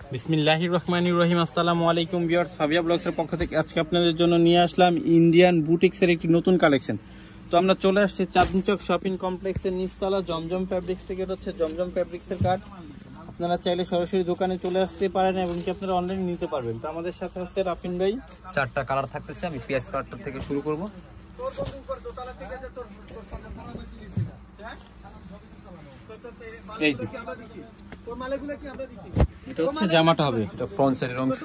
বিসমিল্লাহির রহমানির রহিম। আসসালামু আলাইকুম ভিউয়ার্স, ফাবিয়া ব্লগসের পক্ষ থেকে আজকে আপনাদের জন্য নিয়ে আসলাম ইন্ডিয়ান বুটিক্সের একটি নতুন কালেকশন। তো আমরা চলে আসছি চাঁদনী চক শপিং কমপ্লেক্সের নিচতলা জমজম ফ্যাব্রিক্স থেকে। এটা হচ্ছে জমজম ফ্যাব্রিক্সের কার্ড। আপনারা চাইলে সরাসরি দোকানে চলে আসতে পারেন এবং কি আপনারা অনলাইনে নিতে পারবেন। তো আমাদের সাথে আছে রাফিন ভাই। চারটা কালার থাকতেছে, আমি পিএস কালারটা থেকে শুরু করব। এই যে এটা হচ্ছে জামাটা হবে, এটা ফ্রন্ট সাইডের অংশ,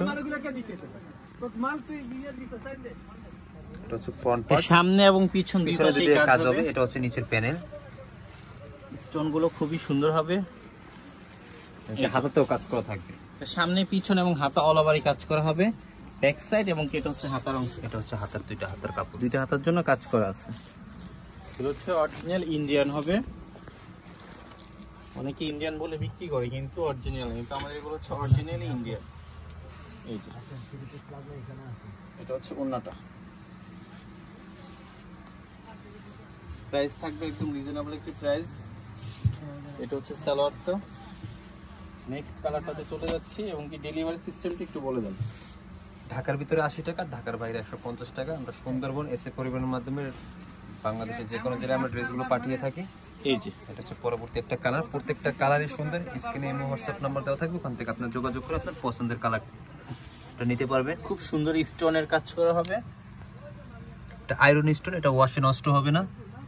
এটা হচ্ছে ফ্রন্ট পার্ট, সামনে এবং পিছন পিছনে দুটো কাজ হবে। এটা হচ্ছে নিচের প্যানেল, স্টোন গুলো খুবই সুন্দর হবে। এটা হাতাতেও কাজ করা থাকবে, সামনে পিছন এবং হাতা অল ওভারই কাজ করা হবে। ব্যাক সাইড এবং এটা হচ্ছে হাতার অংশ, এটা হচ্ছে হাতার দুইটা হাতার কাপড়, দুইটা হাতার জন্য কাজ করা আছে। এগুলো হচ্ছে অরিজিনাল ইন্ডিয়ান হবে। অনেকে ইন্ডিয়ান বলে বিক্রি করে কিন্তু অরিজিনাল, কিন্তু আমাদের এগুলো হচ্ছে অরিজিনালি ইন্ডিয়ান। এই যে এটা হচ্ছে ওড়নাটা, প্রাইস থাকবে একদম রিজনেবল একটি প্রাইস। এটা হচ্ছে সালোয়ারটা। নেক্সট কালারটাতে চলে যাচ্ছি এবং কি ডেলিভারি সিস্টেমটা একটু বলে দেন। ঢাকার ভিতরে 80 টাকা, ঢাকার বাইরে 150 টাকা। আমরা সুন্দরবন এসএ পরিবহনের মাধ্যমে বাংলাদেশের যে কোনো জেলায় আমরা ড্রেসগুলো পাঠিয়ে থাকি। এই যে এটা হচ্ছে পরবর্তী একটা কালার, প্রত্যেকটা কালারই সুন্দর। স্ক্রিনে এমনি হোয়াটসঅ্যাপ নাম্বার দেওয়া থাকবে, ওখান থেকে আপনার যোগাযোগ করে আপনার পছন্দের কালারটা নিতে পারবেন। খুব সুন্দর স্টোনের কাজ করা হবে, এটা আয়রন স্টোন, এটা ওয়াশে নষ্ট হবে না।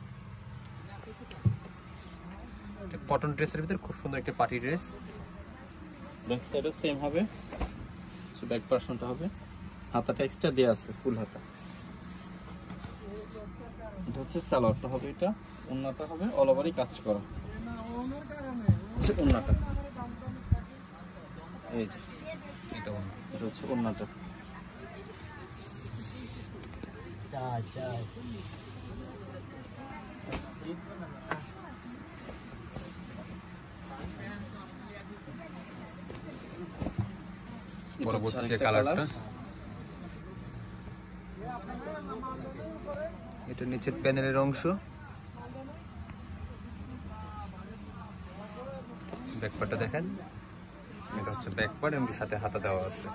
এটা কটন ড্রেসের ভিতরে খুব সুন্দর একটা পার্টি ড্রেস। ব্যাক সাইডও সেম হবে, সো ব্যাক পার্সনটা হবে, হাতাটা এক্সট্রা দেয়া আছে, ফুল হাতা। এটা হচ্ছে সালোয়ারটা হবে, এটা ওড়নাটা হবে অল ওভারই কাজ করা। ওড়নাটা এই যে এটা হচ্ছে ওড়নাটা। পরবর্তী যে কালারটা, এটা নিচের প্যানেলের অংশ, ব্যাকপার্টটা দেখেন। এটা হচ্ছে ব্যাকপার্ট এবং সাথে হাতা দেওয়া আছে।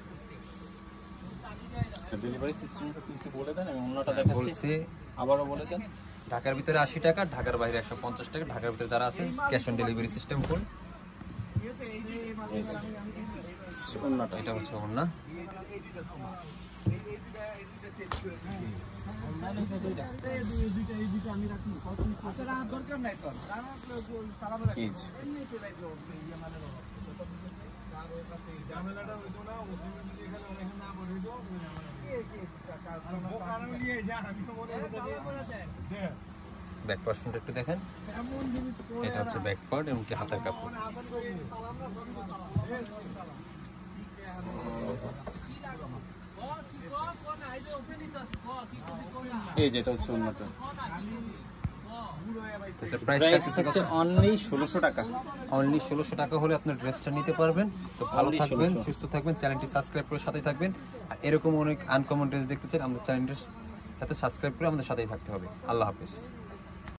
ডেলিভারি সিস্টেমটা কিন্তু বলে দেন এবং ওড়নাটা দেখাচ্ছি, আবারও বলে দেন। ঢাকার ভিতরে 80 টাকা, ঢাকার বাইরে 150 টাকা। ঢাকার ভিতরে যারা আছে cash on delivery system full. ওড়নাটা এটা হচ্ছে ওড়না, ব্যাক পার্সনটা একটু দেখেন। এটা হচ্ছে ব্যাক পার্ট এবং কি হাতের কাপড়। এই যেটা হচ্ছে ওড়নাটা। এটা প্রাইস হচ্ছে অনলি 1600 টাকা। অনলি 1600 টাকা হলে আপনার ড্রেসটা নিতে পারবেন। তো ভালো থাকবেন, সুস্থ থাকবেন, চ্যানেলটি সাবস্ক্রাইব করে সাথেই থাকবেন। আর এরকম অনেক আনকমন ড্রেস দেখতে চান আমাদের চ্যানেলটির সাথে সাবস্ক্রাইব করে আমাদের সাথেই থাকতে হবে। আল্লাহ হাফেজ।